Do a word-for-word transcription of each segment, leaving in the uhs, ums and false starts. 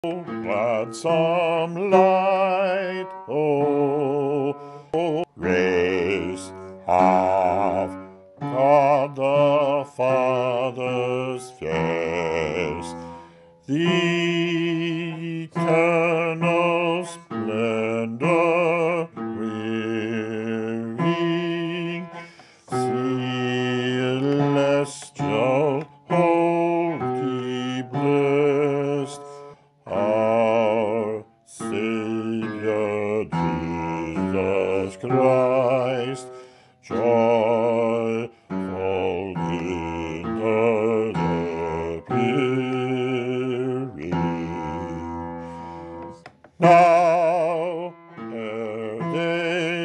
Gladsome light, oh, oh, rays of God the Father's face, the eternal splendor rearing, celestial, holy, blessed, our Savior Jesus Christ, joyful in the appearing. Now, ere day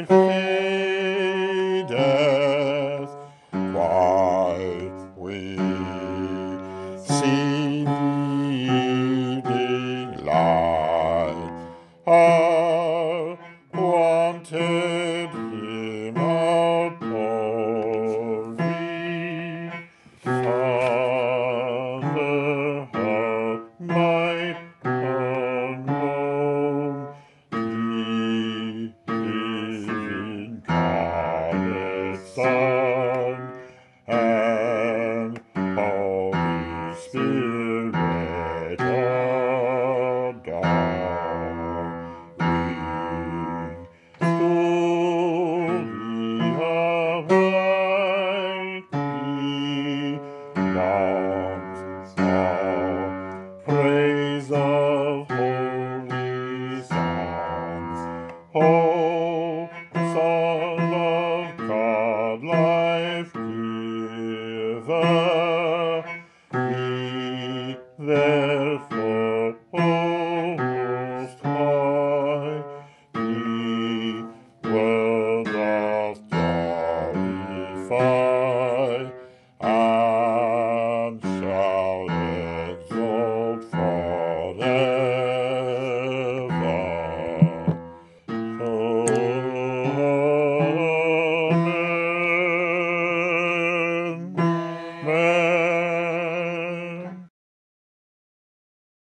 fadeth, while we see the evening light,